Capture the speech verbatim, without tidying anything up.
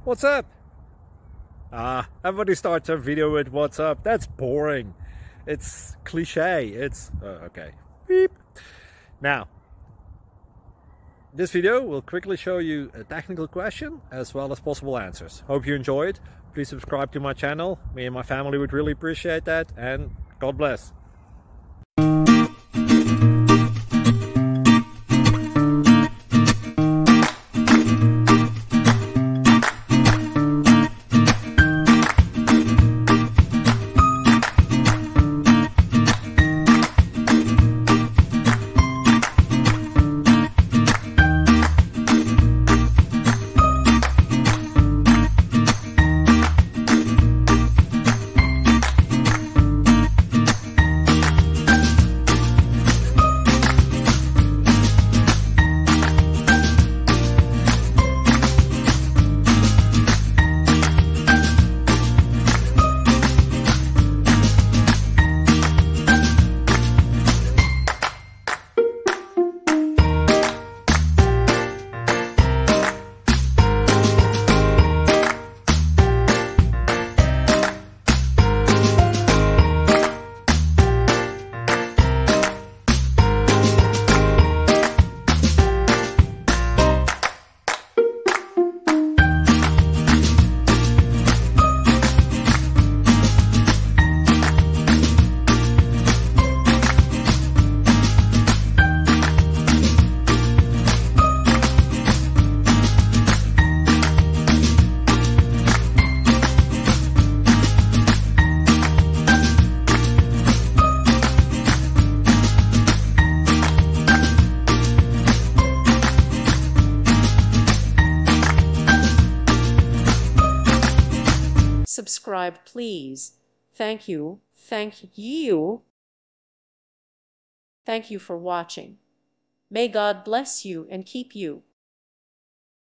What's up? Ah, everybody starts their video with what's up. That's boring. It's cliche. It's uh, okay. Beep. Now, this video will quickly show you a technical question as well as possible answers. Hope you enjoyed. Please subscribe to my channel. Me and my family would really appreciate that, and God bless. Subscribe, please. Thank you. Thank you. Thank you for watching. May God bless you and keep you.